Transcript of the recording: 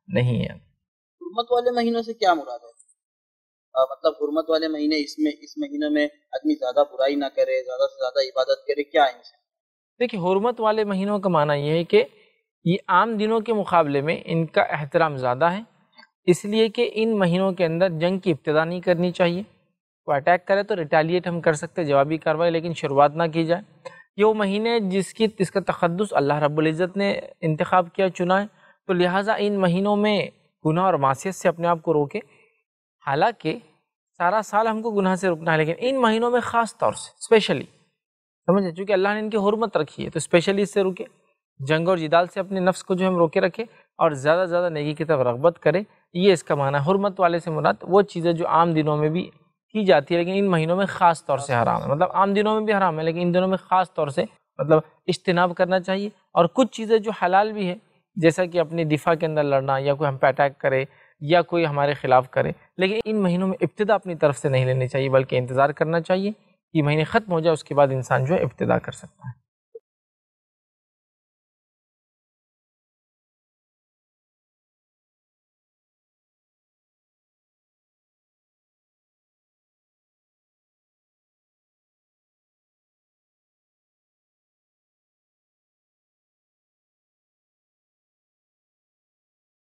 نہیں ہے۔ حرمت والے مہینوں سے کیا مراد ہے؟ مطلب حرمت والے مہینے اس مہینوں میں آدمی زیادہ برائی نہ کرے، زیادہ سے زیادہ عبادت کرے، کیا ان سے؟ دیکھیں حرمت والے مہینوں کا معنی یہ ہے کہ یہ عام دنوں کے مقابلے میں ان کا احترام زیادہ ہے، اس لیے کہ ان مہینوں کے اندر جنگ کی ابتدا نہیں کرنی چاہیے۔ کوئی اٹیک کرے تو ریٹیلیٹ ہم کر سکتے جوابی کارروائی، لیکن شروعات نہ کی جائے۔ یہ وہ مہینے جس کا تقدس اللہ رب العزت نے انتخاب کیا، چنا ہے، تو لہٰذا ان مہینوں میں گناہ اور معصیت سے اپنے آپ کو روکے۔ حالانکہ سارا سال ہم کو گناہ سے رکنا ہے، لیکن ان مہینوں میں خاص طور سے اسپیشلی سمجھے، چونکہ اللہ نے ان کی حرمت رکھی ہے تو اسپیشلی اس سے رکے، جنگ اور جدال سے اپنے نفس کو جو ہم روکے رکھے اور زیادہ سے زیادہ نیکی کی طرف رغبت کرے۔ یہ اس کا معنی ہے۔ حرمت والے سے مراد وہ چیزیں جو عام دنوں میں بھی کی جاتی ہے لیکن ان مہینوں میں خاص طور سے حرام ہے، مطلب عام دنوں میں بھی حرام ہے لیکن ان دنوں میں خاص طور سے مطلب اجتناب کرنا چاہیے۔ اور کچھ چیزیں جو حلال بھی ہے، جیسا کہ اپنی دفاع کے اندر لڑنا، یا کوئی ہم پہ اٹیک کرے یا کوئی ہمارے خلاف کرے، لیکن ان مہینوں میں ابتدا اپنی طرف سے نہیں لینی چاہیے بلکہ انتظار کرنا چاہیے کہ مہینے ختم ہو جائے، اس کے بعد انسان جو ہے ابتدا کر سکتا ہے۔